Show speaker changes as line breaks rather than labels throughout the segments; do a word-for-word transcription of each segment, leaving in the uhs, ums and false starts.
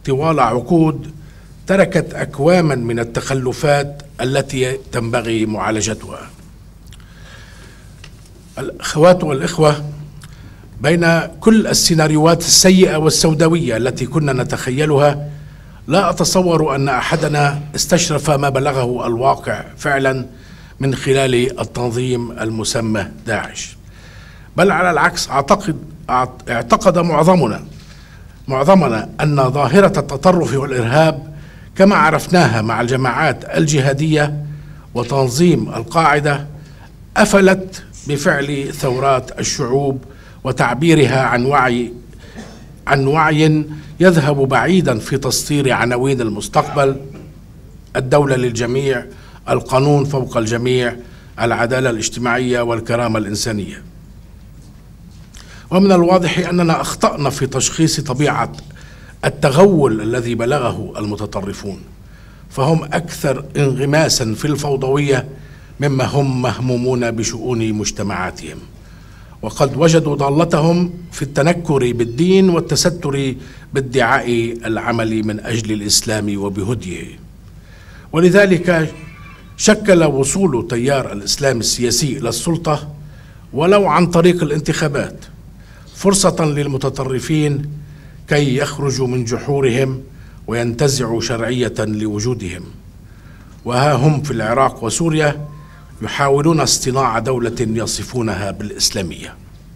طوال عقود تركت أكواما من التخلفات التي تنبغي معالجتها. الأخوات والإخوة، بين كل السيناريوهات السيئة والسوداوية التي كنا نتخيلها، لا أتصور أن أحدنا استشرف ما بلغه الواقع فعلا من خلال التنظيم المسمى داعش، بل على العكس أعتقد اعتقد معظمنا معظمنا أن ظاهرة التطرف والإرهاب كما عرفناها مع الجماعات الجهادية وتنظيم القاعدة أفلت بفعل ثورات الشعوب وتعبيرها عن وعي عن وعي يذهب بعيدا في تسطير عناوين المستقبل: الدولة للجميع، القانون فوق الجميع، العدالة الاجتماعية والكرامة الإنسانية. ومن الواضح أننا أخطأنا في تشخيص طبيعة التغول الذي بلغه المتطرفون، فهم أكثر انغماسا في الفوضوية مما هم مهمومون بشؤون مجتمعاتهم، وقد وجدوا ضالتهم في التنكر بالدين والتستر بادعاء العمل من أجل الإسلام وبهديه. ولذلك شكل وصول تيار الإسلام السياسي إلى السلطة ولو عن طريق الانتخابات فرصة للمتطرفين كي يخرجوا من جحورهم وينتزعوا شرعية لوجودهم. وها هم في العراق وسوريا يحاولون اصطناع دولة يصفونها بالإسلامية.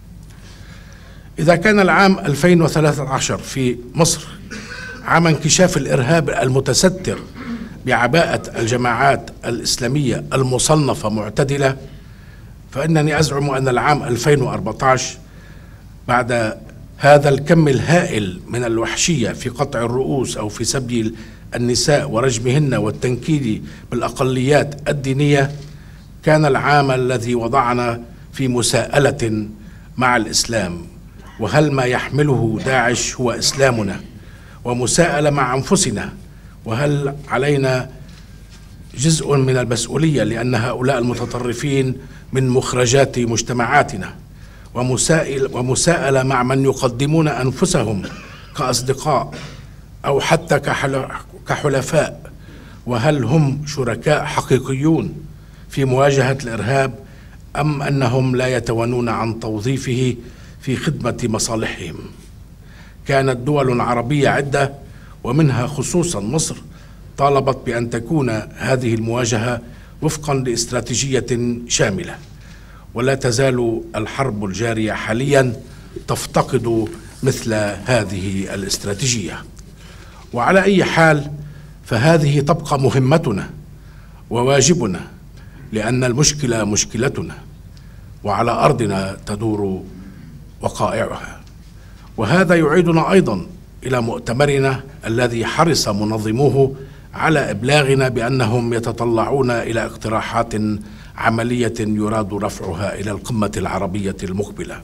إذا كان العام ألفين وثلاثة عشر في مصر عام انكشاف الإرهاب المتستر بعباءة الجماعات الإسلامية المصنفة معتدلة، فإنني أزعم أن العام ألفين وأربعة عشر بعد هذا الكم الهائل من الوحشية في قطع الرؤوس أو في سبي النساء ورجمهن والتنكيل بالأقليات الدينية كان العام الذي وضعنا في مساءلة مع الإسلام، وهل ما يحمله داعش هو إسلامنا، ومساءلة مع أنفسنا، وهل علينا جزء من المسؤولية لأن هؤلاء المتطرفين من مخرجات مجتمعاتنا، ومسائل ومساءلة مع من يقدمون أنفسهم كأصدقاء أو حتى كحلفاء، وهل هم شركاء حقيقيون في مواجهة الإرهاب أم أنهم لا يتوانون عن توظيفه في خدمة مصالحهم. كانت دول عربية عدة ومنها خصوصا مصر طالبت بأن تكون هذه المواجهة وفقا لاستراتيجية شاملة، ولا تزال الحرب الجارية حاليا تفتقد مثل هذه الاستراتيجية. وعلى أي حال فهذه تبقى مهمتنا وواجبنا، لأن المشكلة مشكلتنا وعلى أرضنا تدور وقائعها. وهذا يعيدنا أيضا إلى مؤتمرنا الذي حرص منظموه على إبلاغنا بأنهم يتطلعون إلى اقتراحات عملية يراد رفعها إلى القمة العربية المقبلة.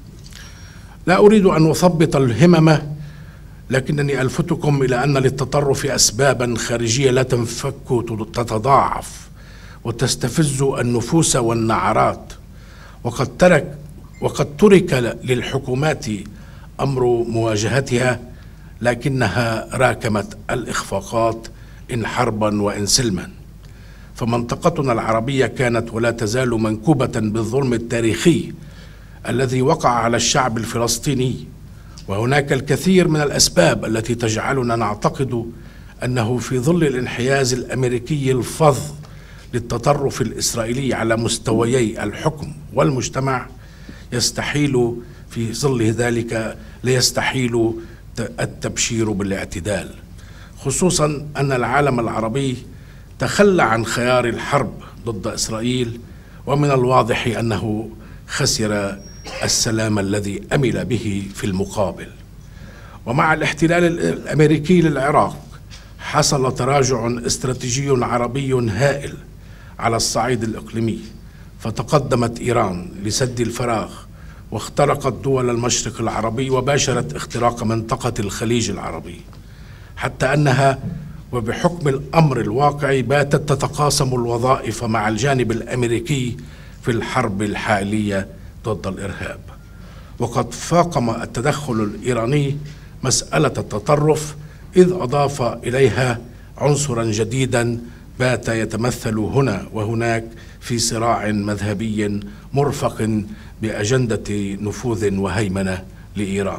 لا أريد أن أثبط الهمم، لكنني ألفتكم إلى أن للتطرف أسبابا خارجية لا تنفك تتضاعف وتستفز النفوس والنعرات، وقد ترك وقد ترك للحكومات أمر مواجهتها، لكنها راكمت الإخفاقات إن حربا وإن سلما. فمنطقتنا العربية كانت ولا تزال منكوبة بالظلم التاريخي الذي وقع على الشعب الفلسطيني، وهناك الكثير من الأسباب التي تجعلنا نعتقد أنه في ظل الانحياز الأمريكي الفظ للتطرف الإسرائيلي على مستويي الحكم والمجتمع يستحيل في ظل ذلك ليستحيل التبشير بالاعتدال، خصوصا أن العالم العربي تخلى عن خيار الحرب ضد إسرائيل، ومن الواضح أنه خسر السلام الذي أمل به في المقابل. ومع الاحتلال الأمريكي للعراق حصل تراجع استراتيجي عربي هائل على الصعيد الإقليمي، فتقدمت إيران لسد الفراغ واخترقت دول المشرق العربي وباشرت اختراق منطقة الخليج العربي، حتى أنها وبحكم الأمر الواقعي باتت تتقاسم الوظائف مع الجانب الأمريكي في الحرب الحالية ضد الإرهاب. وقد فاقم التدخل الإيراني مسألة التطرف، إذ أضاف إليها عنصرا جديدا بات يتمثل هنا وهناك في صراع مذهبي مرفق بأجندة نفوذ وهيمنة لإيران.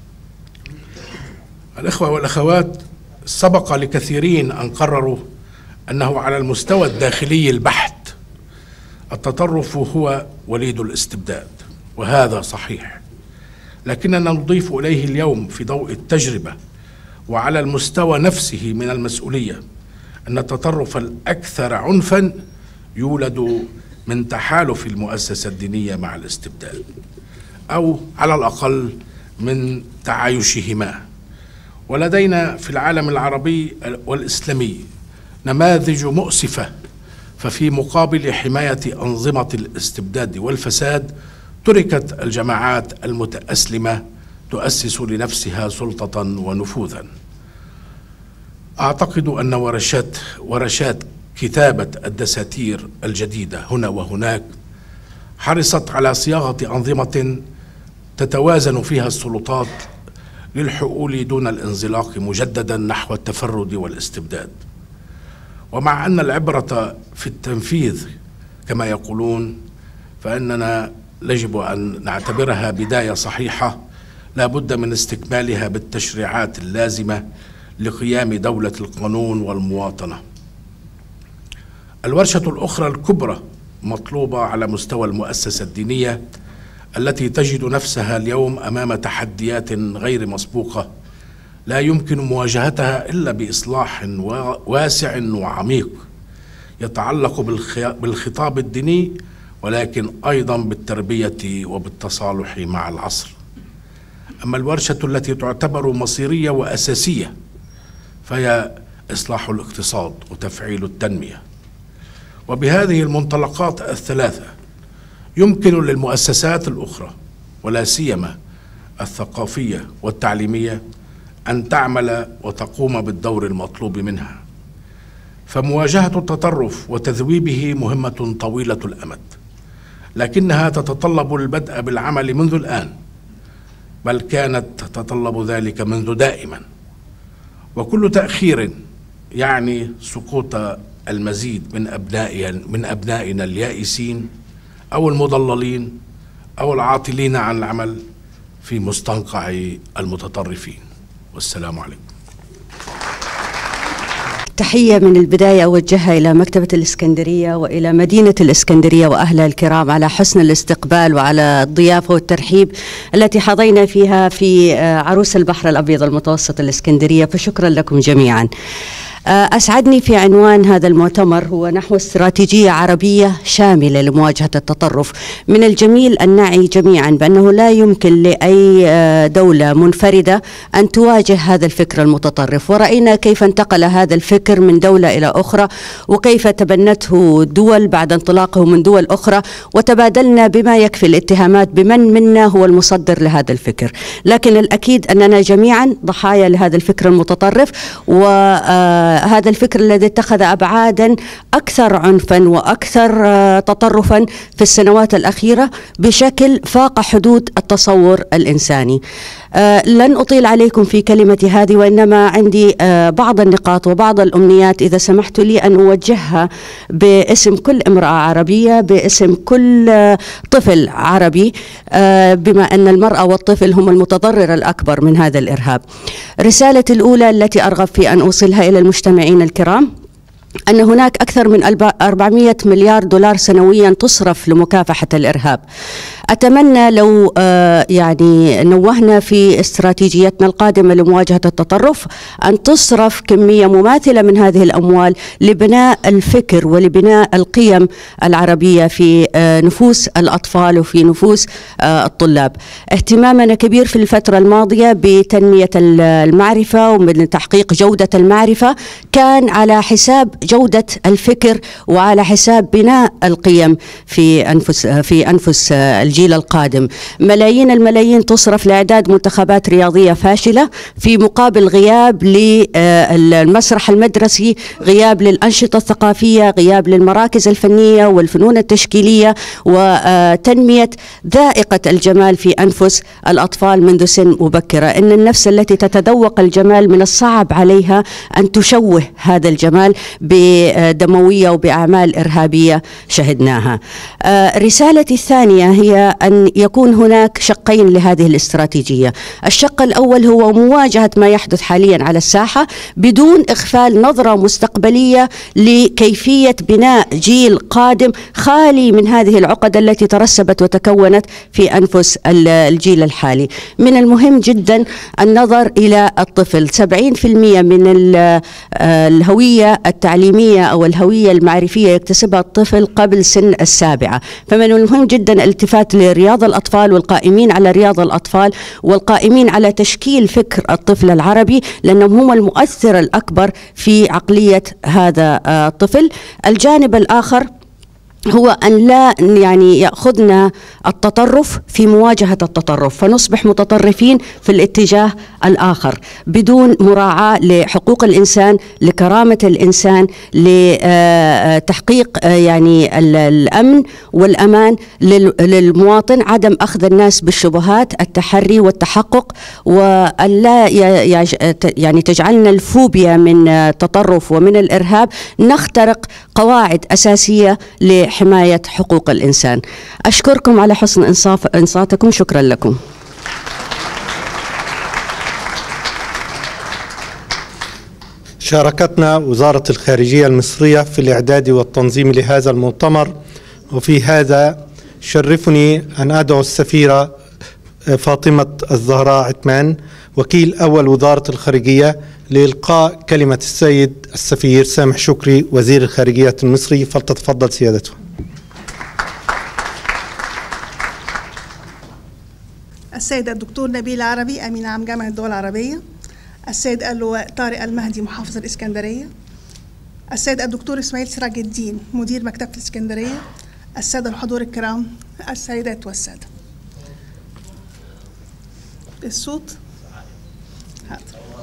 الإخوة والأخوات، سبق لكثيرين أن قرروا أنه على المستوى الداخلي البحت التطرف هو وليد الاستبداد، وهذا صحيح، لكننا نضيف إليه اليوم في ضوء التجربة وعلى المستوى نفسه من المسؤولية أن التطرف الأكثر عنفا يولد من تحالف المؤسسة الدينية مع الاستبداد، أو على الأقل من تعايشهما. ولدينا في العالم العربي والإسلامي نماذج مؤسفة، ففي مقابل حماية أنظمة الاستبداد والفساد تركت الجماعات المتأسلمة تؤسس لنفسها سلطة ونفوذا. أعتقد أن ورشات ورشات كتابة الدساتير الجديدة هنا وهناك حرصت على صياغة أنظمة تتوازن فيها السلطات للحؤول دون الانزلاق مجددا نحو التفرد والاستبداد. ومع أن العبرة في التنفيذ كما يقولون، فإننا يجب أن نعتبرها بداية صحيحة لا بد من استكمالها بالتشريعات اللازمة لقيام دولة القانون والمواطنة. الورشة الأخرى الكبرى مطلوبة على مستوى المؤسسة الدينية التي تجد نفسها اليوم أمام تحديات غير مسبوقة لا يمكن مواجهتها إلا بإصلاح واسع وعميق يتعلق بالخطاب الديني، ولكن أيضا بالتربية وبالتصالح مع العصر. أما الورشة التي تعتبر مصيرية وأساسية فهي إصلاح الاقتصاد وتفعيل التنمية. وبهذه المنطلقات الثلاثة يمكن للمؤسسات الأخرى ولا سيما الثقافية والتعليمية أن تعمل وتقوم بالدور المطلوب منها. فمواجهة التطرف وتذويبه مهمة طويلة الأمد، لكنها تتطلب البدء بالعمل منذ الآن، بل كانت تتطلب ذلك منذ دائما. وكل تأخير يعني سقوط المزيد من أبناء من أبنائنا اليائسين أو المضللين أو العاطلين عن العمل في مستنقع المتطرفين. والسلام عليكم.
تحية من البداية أوجهها إلى مكتبة الإسكندرية وإلى مدينة الإسكندرية وأهلها الكرام على حسن الاستقبال وعلى الضيافة والترحيب التي حظينا فيها في عروس البحر الأبيض المتوسط الإسكندرية، فشكرا لكم جميعا. أسعدني في عنوان هذا المؤتمر هو نحو استراتيجية عربية شاملة لمواجهة التطرف. من الجميل أن نعي جميعا بأنه لا يمكن لأي دولة منفردة أن تواجه هذا الفكر المتطرف، ورأينا كيف انتقل هذا الفكر من دولة إلى أخرى وكيف تبنته دول بعد انطلاقه من دول أخرى، وتبادلنا بما يكفي الاتهامات بمن منا هو المصدر لهذا الفكر. لكن الأكيد أننا جميعا ضحايا لهذا الفكر المتطرف، و هذا الفكر الذي اتخذ أبعادا أكثر عنفا وأكثر تطرفا في السنوات الأخيرة بشكل فاق حدود التصور الإنساني. لن أطيل عليكم في كلمتي هذه، وإنما عندي بعض النقاط وبعض الأمنيات إذا سمحت لي أن أوجهها باسم كل امرأة عربية، باسم كل طفل عربي، بما أن المرأة والطفل هم المتضرر الأكبر من هذا الإرهاب. رسالتي الأولى التي أرغب في أن أوصلها إلى المستمعين الكرام أن هناك أكثر من أربعمئة مليار دولار سنويا تصرف لمكافحة الإرهاب. أتمنى لو يعني نوهنا في استراتيجيتنا القادمة لمواجهة التطرف أن تصرف كمية مماثلة من هذه الأموال لبناء الفكر ولبناء القيم العربية في نفوس الأطفال وفي نفوس الطلاب. اهتمامنا كبير في الفترة الماضية بتنمية المعرفة ومن تحقيق جودة المعرفة كان على حساب جودة الفكر وعلى حساب بناء القيم في أنفس في أنفس الجميع. الجيل القادم. ملايين الملايين تصرف لإعداد منتخبات رياضية فاشلة في مقابل غياب للمسرح المدرسي، غياب للأنشطة الثقافية، غياب للمراكز الفنية والفنون التشكيلية، وتنمية ذائقة الجمال في أنفس الأطفال منذ سن مبكرة. إن النفس التي تتذوق الجمال من الصعب عليها أن تشوه هذا الجمال بدموية وبأعمال إرهابية شهدناها. رسالتي الثانية هي أن يكون هناك شقين لهذه الاستراتيجية. الشق الأول هو مواجهة ما يحدث حاليا على الساحة بدون إغفال نظرة مستقبلية لكيفية بناء جيل قادم خالي من هذه العقد التي ترسبت وتكونت في أنفس الجيل الحالي. من المهم جدا النظر إلى الطفل. سبعين بالمئة من الهوية التعليمية أو الهوية المعرفية يكتسبها الطفل قبل سن السابعة، فمن المهم جدا الالتفات لرياض الأطفال والقائمين على رياض الأطفال والقائمين على تشكيل فكر الطفل العربي، لأنهم هم المؤثر الأكبر في عقلية هذا الطفل. الجانب الآخر هو أن لا يعني يأخذنا التطرف في مواجهة التطرف، فنصبح متطرفين في الاتجاه الآخر بدون مراعاة لحقوق الإنسان، لكرامة الإنسان، لتحقيق يعني الأمن والأمان للمواطن، عدم أخذ الناس بالشبهات، التحري والتحقق، وأن لا يعني تجعلنا الفوبيا من التطرف ومن الإرهاب، نخترق قواعد أساسية لحماية حقوق الإنسان. أشكركم على حسن إنصاف إنصاتكم. شكرا لكم.
شاركتنا وزارة الخارجية المصرية في الإعداد والتنظيم لهذا المؤتمر، وفي هذا شرفني أن أدعو السفيرة فاطمة الزهراء عثمان وكيل أول وزارة الخارجية لإلقاء كلمة السيد السفير سامح شكري وزير الخارجية المصري، فلتتفضل سيادته.
السيد الدكتور نبيل عربي أمين عام جامعة الدول العربية، السيد اللواء طارق المهدي محافظ الإسكندرية، السيد الدكتور إسماعيل سراج الدين مدير مكتبة الإسكندرية، السادة الحضور الكرام، السيدات والسادة. الصوت هذا.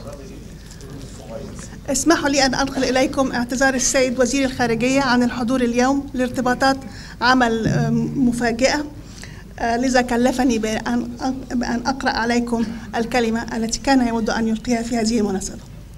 اسمحوا لي أن أنقل إليكم اعتذار السيد وزير الخارجية عن الحضور اليوم لارتباطات عمل مفاجئة، لذا كلفني بأن بأن أقرأ عليكم الكلمة التي كان يود أن يلقيها في هذه المناسبة.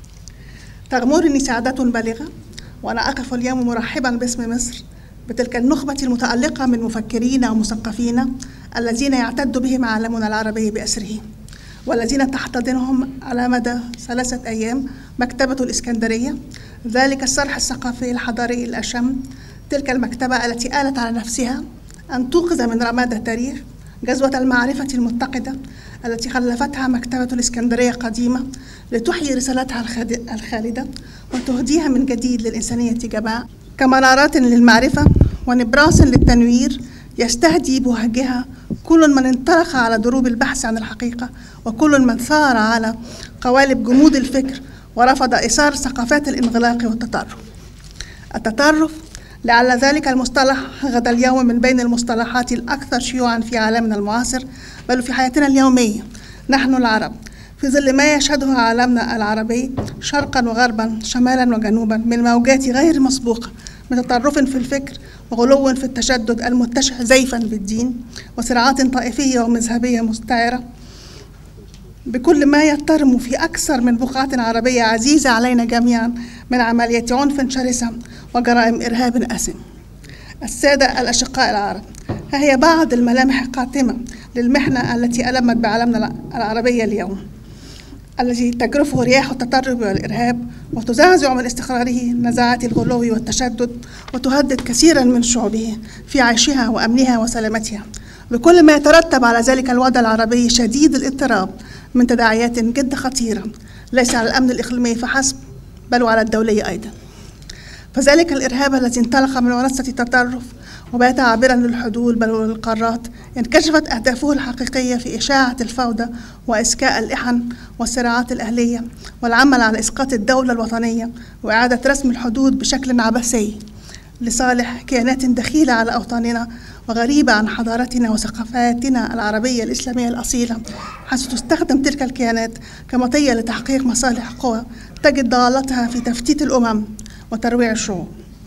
تغمرني سعادة بالغة وأنا أقف اليوم مرحبا باسم مصر بتلك النخبة المتألقة من مفكرين ومثقفين الذين يعتد بهم عالمنا العربي بأسره، والذين تحتضنهم على مدى ثلاثة أيام مكتبة الإسكندرية، ذلك الصرح الثقافي الحضاري الأشم، تلك المكتبة التي آلت على نفسها أن توقظ من رماد التاريخ جذوة المعرفة المتقدة التي خلفتها مكتبة الإسكندرية قديمة لتحيي رسالتها الخالدة وتهديها من جديد للإنسانية جماعة كمنارات للمعرفة ونبراس للتنوير يستهدي بوهجها كل من انطلق على دروب البحث عن الحقيقة، وكل من ثار على قوالب جمود الفكر ورفض إثار ثقافات الانغلاق والتطرف. التطرف لعل ذلك المصطلح غدا اليوم من بين المصطلحات الأكثر شيوعا في عالمنا المعاصر، بل في حياتنا اليومية نحن العرب، في ظل ما يشهده عالمنا العربي شرقا وغربا شمالا وجنوبا من موجات غير مسبوقة من تطرف في الفكر وغلو في التشدد المتشح زيفا بالدين وصراعات طائفية ومذهبية مستعرة بكل ما يترم في أكثر من بقعة عربية عزيزة علينا جميعا من عملية عنف شرسة وجرائم إرهاب أسم. السادة الأشقاء العرب، ها هي بعض الملامح القاتمة للمحنة التي ألمت بعالمنا العربية اليوم، الذي تجرفه رياح التطرف والإرهاب وتزعزع من استقراره نزعات الغلو والتشدد وتهدد كثيرا من شعوبه في عيشها وأمنها وسلامتها، بكل ما يترتب على ذلك الوضع العربي شديد الاضطراب من تداعيات جد خطيرة ليس على الأمن الإقليمي فحسب بل وعلى الدولي أيضا. فذلك الإرهاب الذي انطلق من منصة التطرف وبات عابرا للحدود بل وللقارات انكشفت أهدافه الحقيقية في إشاعة الفوضى وإسكاء الإحن والصراعات الأهلية والعمل على إسقاط الدولة الوطنية وإعادة رسم الحدود بشكل عبثي لصالح كيانات دخيلة على أوطاننا وغريبة عن حضارتنا وثقافاتنا العربية الإسلامية الأصيلة، حيث تستخدم تلك الكيانات كمطية لتحقيق مصالح قوى تجد ضالتها في تفتيت الأمم وترويع الشعوب.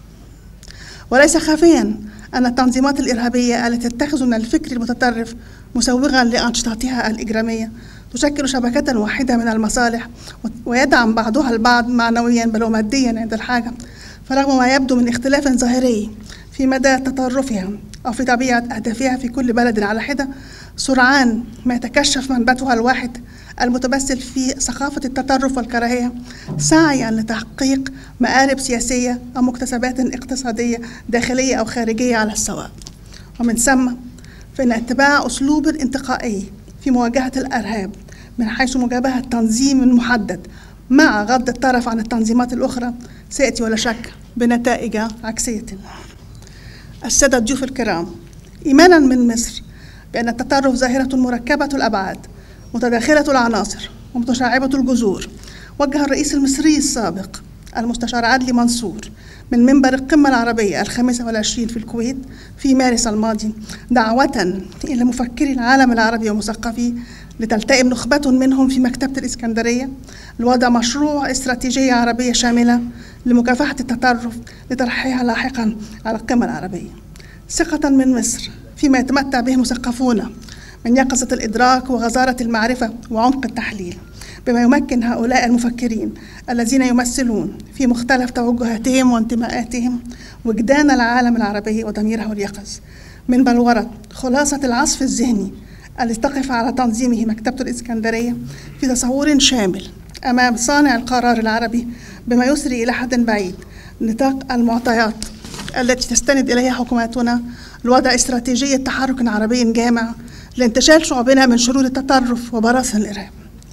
وليس خافيا أن التنظيمات الإرهابية التي تتخذ من الفكر المتطرف مسوغا لأنشطتها الإجرامية تشكل شبكة واحدة من المصالح ويدعم بعضها البعض معنويا بل وماديا عند الحاجة، فرغم ما يبدو من اختلاف ظاهري في مدى تطرفها أو في طبيعة أهدافها في كل بلد على حدة، سرعان ما يتكشف منبتها الواحد المتمثل في ثقافة التطرف والكراهية سعيا لتحقيق مآرب سياسية أو مكتسبات اقتصادية داخلية أو خارجية على السواء. ومن ثم فإن اتباع أسلوب انتقائي في مواجهة الإرهاب من حيث مجابهة تنظيم محدد مع غض الطرف عن التنظيمات الأخرى سيأتي ولا شك بنتائج عكسية. السادة الضيوف الكرام، إيمانا من مصر بأن التطرف ظاهرة مركبة الأبعاد متداخلة العناصر ومتشعبة الجذور، وجه الرئيس المصري السابق المستشار عدلي منصور من منبر القمة العربية الخامسة والعشرين في الكويت في مارس الماضي دعوة إلى مفكري العالم العربي ومثقفيه لتلتئم نخبة منهم في مكتبة الإسكندرية لوضع مشروع استراتيجية عربية شاملة لمكافحة التطرف لطرحها لاحقا على القمة العربية، ثقة من مصر فيما يتمتع به مثقفون من يقظة الإدراك وغزارة المعرفة وعمق التحليل، بما يمكن هؤلاء المفكرين الذين يمثلون في مختلف توجهاتهم وانتماءاتهم وجدان العالم العربي وضميره اليقظ من بلورة خلاصة العصف الذهني الذي تقف على تنظيمه مكتبة الإسكندرية في تصور شامل أمام صانع القرار العربي، بما يسري إلى حد بعيد نطاق المعطيات التي تستند إليها حكوماتنا لوضع استراتيجية تحرك عربي جامع لانتشال شعوبنا من شرور التطرف وبراثن الإرهاب.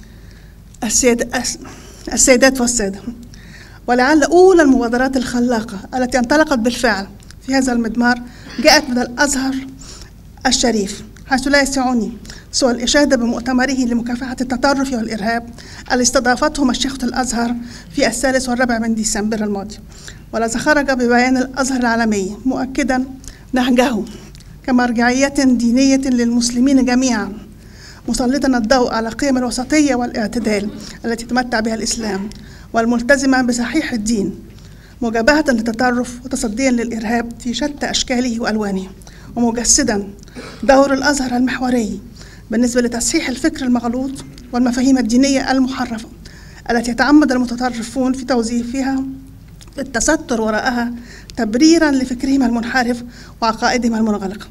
السيد السيدات والسادة، ولعل أولى المبادرات الخلاقة التي انطلقت بالفعل في هذا المضمار جاءت من الأزهر الشريف، حيث لا يسعني سوى الإشادة بمؤتمره لمكافحة التطرف والإرهاب الذي استضافته مشيخة الأزهر في الثالث والرابع من ديسمبر الماضي، والذي خرج ببيان الأزهر العالمي مؤكدا نهجه كمرجعية دينية للمسلمين جميعا، مسلطا الضوء على قيم الوسطية والاعتدال التي يتمتع بها الإسلام، والملتزمة بصحيح الدين، مجابهة للتطرف وتصديا للإرهاب في شتى أشكاله وألوانه، ومجسدا دور الأزهر المحوري بالنسبة لتصحيح الفكر المغلوط والمفاهيم الدينية المحرفة التي يتعمد المتطرفون في توظيفها التستر وراءها تبريرا لفكرهم المنحرف وعقائدهم المنغلقة.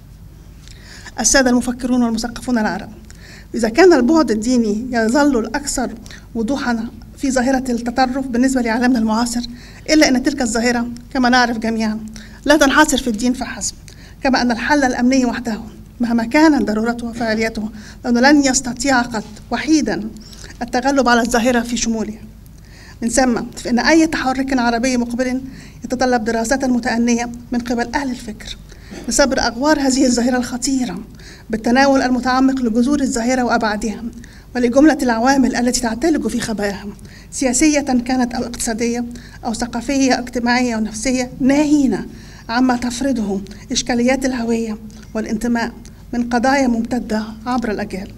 السادة المفكرون والمثقفون العرب، إذا كان البعد الديني يظل الأكثر وضوحا في ظاهرة التطرف بالنسبة لعالمنا المعاصر، إلا أن تلك الظاهرة كما نعرف جميعا لا تنحصر في الدين فحسب، كما أن الحل الأمني وحده مهما كانت ضرورته وفعاليته لأنه لن يستطيع قط وحيدا التغلب على الظاهرة في شمولها. من ثم فإن أي تحرك عربي مقبل يتطلب دراسة متأنية من قبل أهل الفكر لصبر أغوار هذه الظاهرة الخطيرة بالتناول المتعمق لجذور الظاهرة وأبعادها ولجملة العوامل التي تعتلج في خباياها، سياسية كانت أو اقتصادية أو ثقافية أو اجتماعية أو نفسية، ناهين عما تفرضه إشكاليات الهوية والانتماء من قضايا ممتدة عبر الأجيال.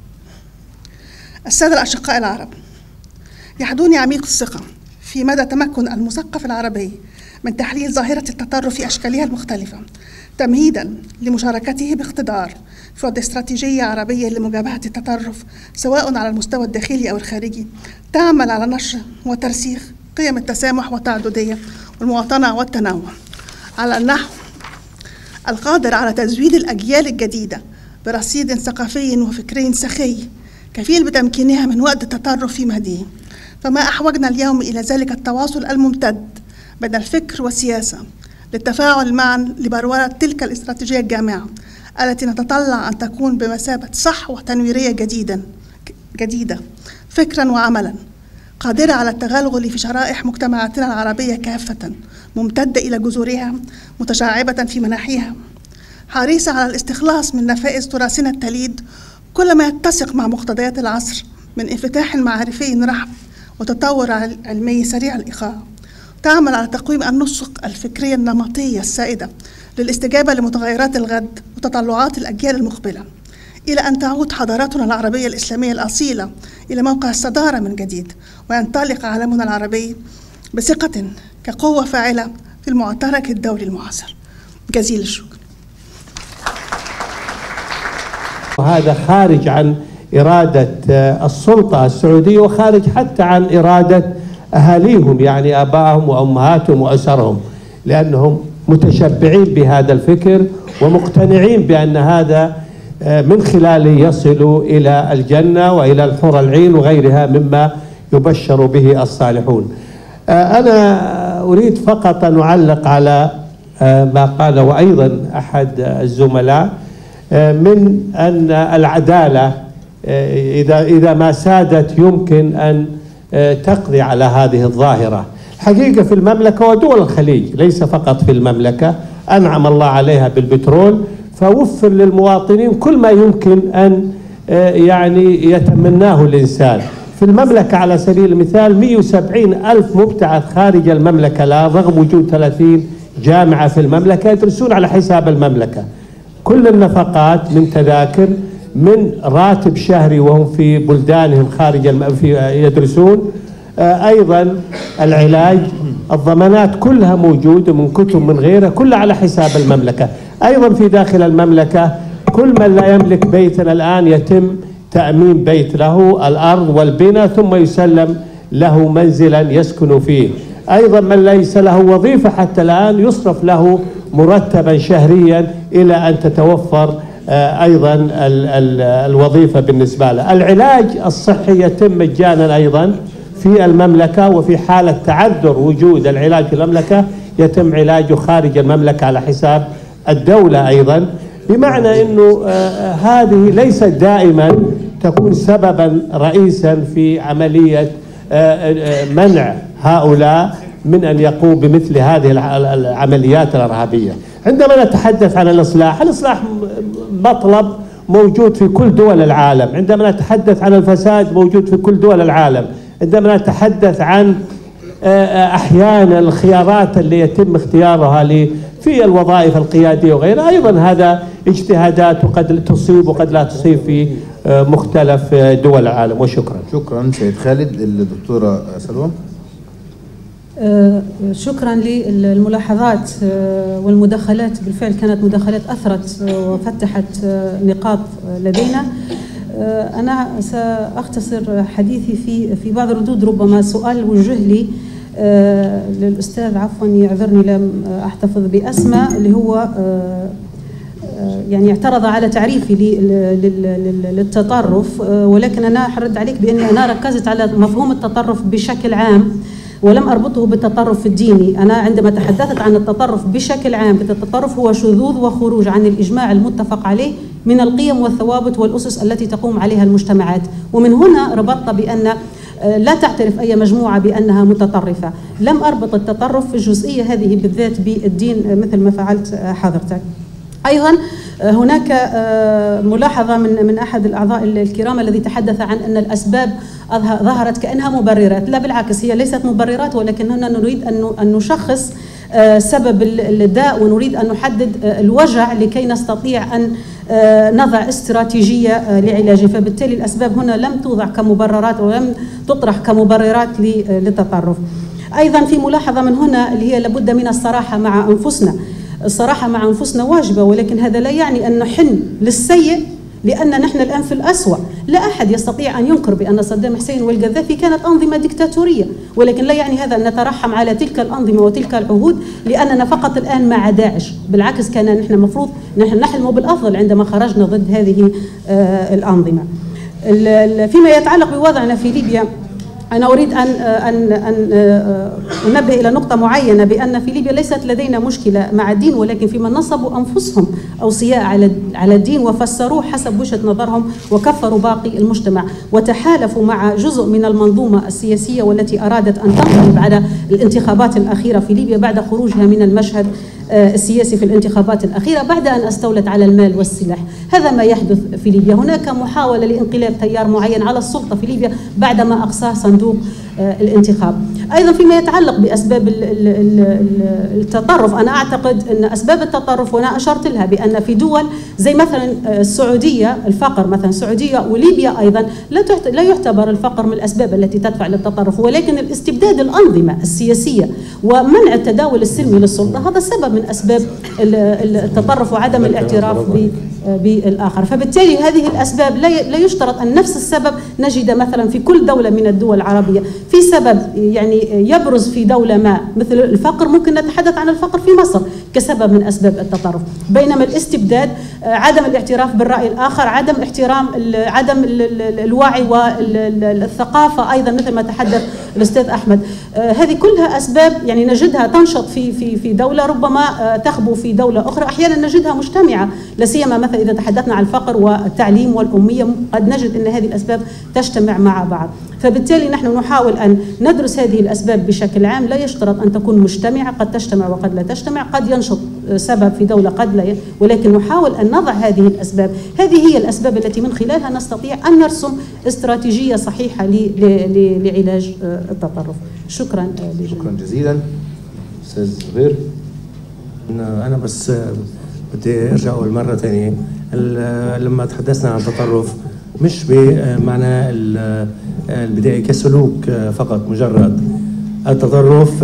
السادة الأشقاء العرب، يحدوني عميق الثقة في مدى تمكن المثقف العربي من تحليل ظاهرة التطرف في أشكالها المختلفة، تمهيدا لمشاركته باقتدار في وضع استراتيجية عربية لمجابهة التطرف سواء على المستوى الداخلي أو الخارجي، تعمل على نشر وترسيخ قيم التسامح والتعددية والمواطنة والتنوع على النحو القادر على تزويد الأجيال الجديدة برصيد ثقافي وفكري سخي كفيل بتمكينها من وقت التطرف في مهديه. فما أحوجنا اليوم إلى ذلك التواصل الممتد بين الفكر والسياسة للتفاعل معا لبرورة تلك الاستراتيجية الجامعة التي نتطلع أن تكون بمثابة صحوة تنويرية جديدا جديدة فكرا وعملا، قادرة على التغلغل في شرائح مجتمعاتنا العربية كافة، ممتدة إلى جذورها، متشعبة في مناحيها، حريصة على الاستخلاص من نفائس تراثنا التليد كل ما يتسق مع مقتضيات العصر من انفتاح معرفي رحب وتطور علمي سريع الإيقاع، تعمل على تقويم النسق الفكرية النمطية السائدة للاستجابة لمتغيرات الغد وتطلعات الأجيال المقبلة، إلى أن تعود حضاراتنا العربية الإسلامية الأصيلة إلى موقع الصدارة من جديد، وينطلق عالمنا العربي بثقة كقوة فاعلة في المعترك الدولي المعاصر. جزيل الشكر.
وهذا خارج عن إرادة السلطة السعودية، وخارج حتى عن إرادة أهاليهم، يعني آبائهم وأمهاتهم وأسرهم، لأنهم متشبعين بهذا الفكر ومقتنعين بأن هذا من خلاله يصلوا إلى الجنة وإلى الحور العين وغيرها مما يبشر به الصالحون. أنا أريد فقط أن أعلق على ما قاله أيضا أحد الزملاء من أن العدالة إذا إذا ما سادت يمكن أن تقضي على هذه الظاهرة. الحقيقة في المملكة ودول الخليج، ليس فقط في المملكة، أنعم الله عليها بالبترول، فوفر للمواطنين كل ما يمكن أن يعني يتمناه الإنسان. في المملكة على سبيل المثال مئة وسبعين ألف مبتعث خارج المملكة الآن، رغم وجود ثلاثين جامعة في المملكة يدرسون على حساب المملكة. كل النفقات من تذاكر، من راتب شهري وهم في بلدانهم خارج الم... في يدرسون، آه أيضا العلاج، الضمانات كلها موجودة من كتب من غيرها، كلها على حساب المملكة. أيضا في داخل المملكة كل من لا يملك بيتا الآن يتم تأمين بيت له، الأرض والبناء، ثم يسلم له منزلا يسكن فيه. أيضا من ليس له وظيفة حتى الآن يصرف له مرتبا شهريا إلى أن تتوفر أيضا ال ال الوظيفة بالنسبة له. العلاج الصحي يتم مجانا أيضا في المملكة، وفي حالة تعذر وجود العلاج في المملكة يتم علاجه خارج المملكة على حساب الدولة أيضا، بمعنى أنه هذه ليست دائما تكون سببا رئيسا في عملية منع هؤلاء من أن يقوموا بمثل هذه العمليات الإرهابية. عندما نتحدث عن الإصلاح، الإصلاح مطلب موجود في كل دول العالم. عندما نتحدث عن الفساد موجود في كل دول العالم. عندما نتحدث عن أحيانا الخيارات اللي يتم اختيارها في الوظائف القيادية وغيرها، أيضا هذا اجتهادات وقد تصيب وقد لا تصيب في مختلف دول العالم. وشكرا.
شكرا سيد خالد. الدكتورة سلوى.
شكرا للملاحظات والمداخلات، بالفعل كانت مداخلات أثرت وفتحت نقاط لدينا. أنا سأختصر حديثي في في بعض الردود. ربما سؤال وجه لي للأستاذ، عفوا يعذرني لم أحتفظ بأسماء، اللي هو يعني اعترض على تعريفي للتطرف، ولكن أنا حرد عليك بأني أنا ركزت على مفهوم التطرف بشكل عام ولم أربطه بالتطرف الديني. أنا عندما تحدثت عن التطرف بشكل عام، التطرف هو شذوذ وخروج عن الإجماع المتفق عليه من القيم والثوابت والأسس التي تقوم عليها المجتمعات. ومن هنا ربطت بأن لا تعترف أي مجموعة بأنها متطرفة. لم أربط التطرف في الجزئية هذه بالذات بالدين مثل ما فعلت حضرتك. أيضا هناك ملاحظة من من أحد الأعضاء الكرام الذي تحدث عن أن الأسباب ظهرت كأنها مبررات. لا بالعكس، هي ليست مبررات، ولكننا نريد أن نشخص سبب الداء ونريد أن نحدد الوجع لكي نستطيع أن نضع استراتيجية لعلاجه. فبالتالي الأسباب هنا لم توضع كمبررات ولم تطرح كمبررات للتطرف. أيضا في ملاحظة من هنا اللي هي لابد من الصراحة مع أنفسنا. الصراحة مع أنفسنا واجبة، ولكن هذا لا يعني أن نحن للسيء لأن نحن الآن في الأسوأ. لا أحد يستطيع أن ينكر بأن صدام حسين والقذافي كانت أنظمة ديكتاتورية، ولكن لا يعني هذا أن نترحم على تلك الأنظمة وتلك العهود لأننا فقط الآن مع داعش. بالعكس، كان نحن المفروض نحن نحلم بالأفضل عندما خرجنا ضد هذه الأنظمة. فيما يتعلق بوضعنا في ليبيا، أنا أريد أن أن أن أنبه إلى نقطة معينة، بأن في ليبيا ليست لدينا مشكلة مع الدين، ولكن في من نصبوا أنفسهم أوصياء على على الدين وفسروه حسب وجهة نظرهم وكفروا باقي المجتمع، وتحالفوا مع جزء من المنظومة السياسية والتي أرادت أن تنقلب على الانتخابات الأخيرة في ليبيا بعد خروجها من المشهد السياسي في الانتخابات الأخيرة بعد أن استولت على المال والسلاح. هذا ما يحدث في ليبيا. هناك محاولة لانقلاب تيار معين على السلطة في ليبيا بعدما أقصاه صندوق الانتخاب. أيضا فيما يتعلق بأسباب التطرف، أنا أعتقد أن أسباب التطرف وأنا أشرت لها بأن في دول زي مثلا السعودية، الفقر مثلا السعودية وليبيا أيضا لا يعتبر الفقر من الأسباب التي تدفع للتطرف، ولكن الاستبداد الأنظمة السياسية ومنع التداول السلمي للسلطة هذا سبب من أسباب التطرف وعدم الاعتراف بالآخر. فبالتالي هذه الأسباب لا يشترط أن نفس السبب نجد مثلا في كل دولة من الدول العربية. في سبب يعني يبرز في دولة ما مثل الفقر، ممكن نتحدث عن الفقر في مصر كسبب من أسباب التطرف، بينما الاستبداد عدم الاعتراف بالرأي الآخر، عدم احترام عدم الوعي والثقافة أيضا مثل ما تحدث الأستاذ أحمد. هذه كلها أسباب يعني نجدها تنشط في في في دولة ربما تخبو في دولة أخرى، أحيانا نجدها مجتمعة، لا سيما مثلا إذا تحدثنا عن الفقر والتعليم والأمية قد نجد أن هذه الأسباب تجتمع مع بعض. فبالتالي نحن نحاول أن ندرس هذه الأسباب بشكل عام، لا يشترط أن تكون مجتمعة، قد تجتمع وقد لا تجتمع، قد ينشط سبب في دولة قد لا، ولكن نحاول أن نضع هذه الأسباب. هذه هي الأسباب التي من خلالها نستطيع أن نرسم استراتيجية صحيحة لعلاج التطرف. شكرا
شكرا جزيلا. أستاذ زهير.
أنا بس بدي أرجع أقول مرة ثانية، لما تحدثنا عن التطرف مش بمعنى البداية كسلوك فقط مجرد. التطرف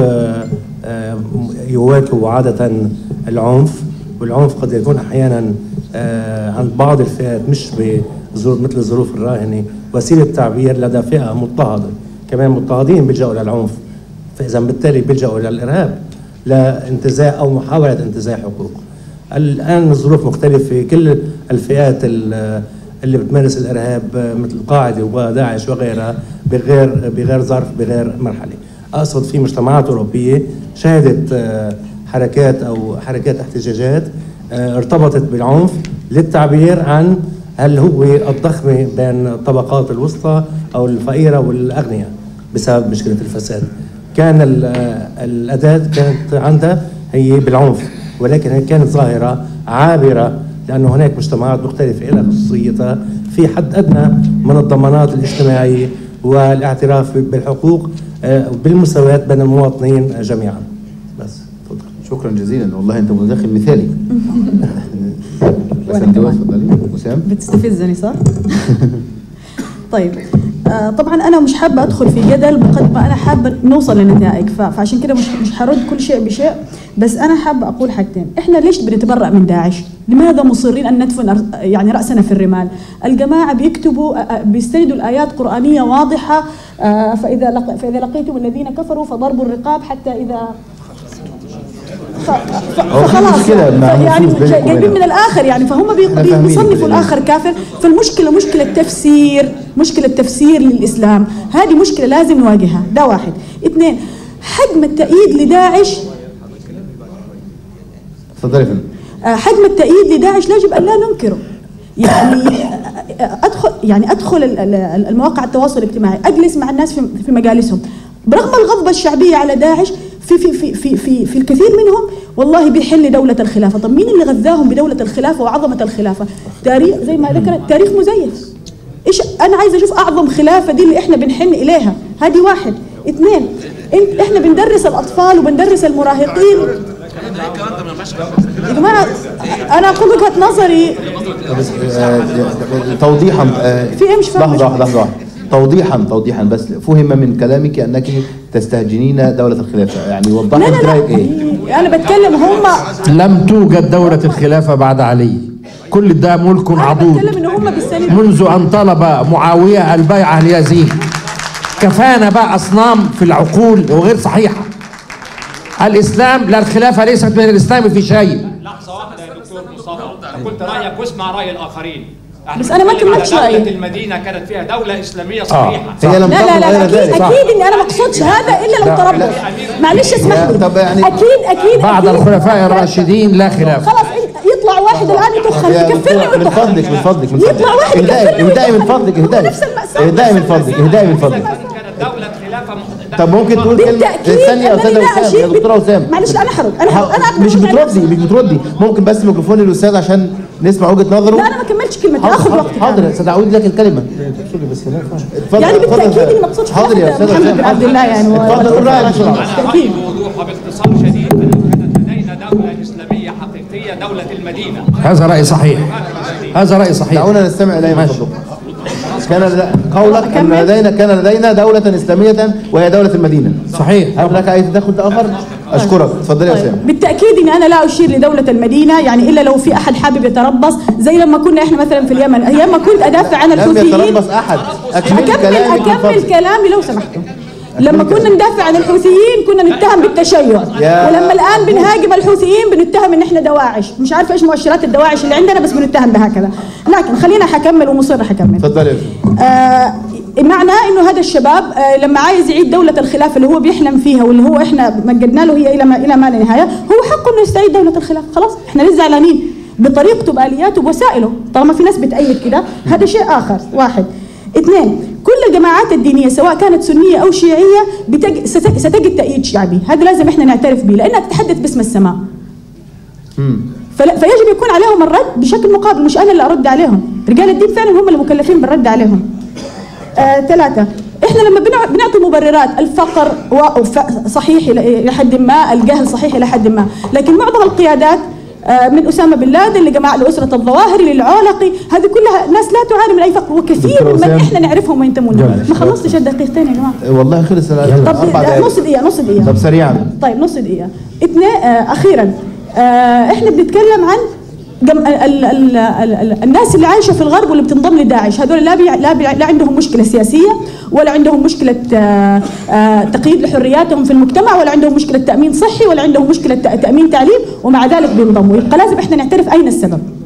يواكب عادة العنف، والعنف قد يكون أحيانا عند بعض الفئات مش مثل الظروف الراهنة وسيلة تعبير لدى فئة مضطهدة، كمان مضطهدين بيلجأوا للعنف، فإذا بالتالي بيلجأوا للإرهاب لانتزاع أو محاولة انتزاع حقوق. الآن الظروف مختلفة في كل الفئات اللي بتمارس الإرهاب مثل القاعدة وداعش وغيرها بغير بغير ظرف بغير مرحلة. أقصد في مجتمعات أوروبية شهدت حركات أو حركات احتجاجات ارتبطت بالعنف للتعبير عن هل هو الضخمة بين الطبقات الوسطى أو الفقيرة والأغنياء بسبب مشكلة الفساد. كان الأداة كانت عندها هي بالعنف، ولكن هي كانت ظاهرة عابرة لأنه هناك مجتمعات مختلفة لها خصوصيتها في حد أدنى من الضمانات الاجتماعية والاعتراف بالحقوق بالمساواة بين المواطنين جميعا. بس تفضل.
شكرا جزيلا، والله أنت متدخل مثالي. بس أنت تفضلي. وسام
بتستفزني صح؟ طيب آه طبعا انا مش حابه ادخل في جدل بقد ما انا حابه نوصل لنتائج، فعشان كده مش مش هرد كل شيء بشيء، بس انا حابه اقول حاجتين. احنا ليش بنتبرأ من داعش؟ لماذا مصرين ان ندفن يعني راسنا في الرمال؟ الجماعه بيكتبوا بيستندوا الايات قرانيه واضحه، آه فاذا لق فاذا لقيتم الذين كفروا فضربوا الرقاب حتى اذا فخلاص يعني جايبين من الاخر يعني، فهم بيصنفوا الاخر كافر. فالمشكله مشكله تفسير، مشكله تفسير للاسلام، هذه مشكله لازم نواجهها. ده واحد. اثنين، حجم التأييد لداعش،
تفضلي.
حجم التأييد لداعش لا يجب ان لا ننكره. يعني ادخل يعني ادخل المواقع التواصل الاجتماعي، اجلس مع الناس في مجالسهم، برغم الغضبه الشعبيه على داعش في في في في في, في الكثير منهم والله بيحل دولة الخلافة. طب مين اللي غذاهم بدولة الخلافة وعظمة الخلافة؟ تاريخ زي ما ذكرت، تاريخ مزيف. ايش انا عايزه اشوف اعظم خلافة دي اللي احنا بنحن اليها. هذه واحد. اثنين، احنا بندرس الاطفال وبندرس المراهقين. يا جماعه انا اقول وجهة نظري
توضيحا.
في ايه مش فاهم؟
لحظة لحظة توضيحا توضيحا بس فهم من كلامك انك تستهجنين دولة الخلافة، يعني وضحي
انت رايك ايه؟ انا بتكلم هم
لم توجد دولة الخلافة بعد علي، كل ده ملك عضوض منذ ان طلب معاوية البيعة ليزيد. كفانا بقى اصنام في العقول وغير صحيحة. الاسلام لا، الخلافة ليست من الاسلام في شيء.
لحظة واحدة يا دكتور مصطفى، قلت رأيك واسمع رأي الآخرين.
بس انا ما كملتش رايي.
المدينه كانت فيها دوله اسلاميه صحيحه.
آه. لا لا لا اكيد اكيد اني انا ما اقصدش هذا الا لو تربص. معلش اسمح لي. يعني اكيد اكيد
بعد الخلفاء الراشدين لا خلاف.
خلاص يطلع واحد الان يدخل يكفرني
من فضلك من فضلك من
فضلك يطلع واحد يكفرني.
اهدائي من فضلك اهدائي اهدائي من فضلك اهدائي من فضلك.
دوله خلافه.
طب ممكن تقول كلمه ثانيه يا استاذه وسام يا دكتوره وسام؟
معلش انا حرد انا
انا مش بتردي مش بتردي ممكن بس ميكروفون الاستاذ عشان نسمع وجهه نظره.
لا انا ما كملتش كلمتي. كلمتي، اخذ وقتك.
حاضر سأعود لك الكلمه.
يعني بالتاكيد اني ما اقصدش
حاضر يا استاذ
محمد بن عبد الله يعني.
اتفضل قول رايك بسرعه.
بالتاكيد.
بوضوح وباختصار شديد كانت لدينا دوله اسلاميه حقيقيه، دوله المدينه.
هذا رأي صحيح. هذا رأي صحيح.
دعونا نستمع اليه من فضلكم. كان قولك ان لدينا كان لدينا دوله اسلاميه وهي دوله المدينه.
صحيح.
هل لك اي تدخل اخر؟ اشكرك، تفضلي يا
طيب.
اسامه.
بالتاكيد اني انا لا اشير لدوله المدينه، يعني الا لو في احد حابب يتربص، زي لما كنا احنا مثلا في اليمن، ايام ما كنت ادافع عن الحوثيين.
لم يتربص احد.
اكمل اكمل كلامي لو سمحتم. لما كنا ندافع عن الحوثيين كنا نتهم بالتشيع، ولما الان بنهاجم الحوثيين بنتهم ان احنا دواعش، مش عارفه ايش مؤشرات الدواعش اللي عندنا بس بنتهم بهكذا. لكن خلينا حكمل ومصر حكمل.
تفضلي.
آه معنى انه هذا الشباب آه لما عايز يعيد دوله الخلافه اللي هو بيحلم فيها واللي هو احنا مجدنا له هي الى ما الى ما لا نهايه، هو حقه انه يستعيد دوله الخلافه، خلاص احنا ليه زعلانين؟ بطريقته بالياته بوسائله، طالما في ناس بتأيد كده هذا شيء اخر. واحد. اثنين، كل الجماعات الدينيه سواء كانت سنيه او شيعيه بتج... ستجد تأييد شعبي، هذا لازم احنا نعترف به لانها تتحدث باسم السماء. فلا... فيجب يكون عليهم الرد بشكل مقابل، مش انا اللي ارد عليهم، رجال الدين فعلا هم اللي مكلفين بالرد عليهم. آه، ثلاثة، احنا لما بنعطي مبررات، الفقر صحيح الى حد ما، الجهل صحيح الى حد ما، لكن معظم القيادات من أسامة بن لادن لجماعة لأسرة الظواهري للعولقي، هذه كلها ناس لا تعاني من أي فقر، وكثير من احنا نعرفهم وينتمون. ما خلصتش الدقيقتين يا جماعة؟
والله خلص.
طب نص دقيقة نص دقيقة.
طب سريعا.
طيب نص دقيقة. اثنين، آه أخيرا آه احنا بنتكلم عن جم... ال... ال... ال... ال... الناس اللي عايشه في الغرب واللي بتنضم لداعش، هذول لا بي... لا, بي... لا عندهم مشكله سياسيه، ولا عندهم مشكله آ... آ... تقييد لحرياتهم في المجتمع، ولا عندهم مشكله تامين صحي، ولا عندهم مشكله تامين تعليم، ومع ذلك بينضموا. يبقى لازم احنا نعترف اين السبب.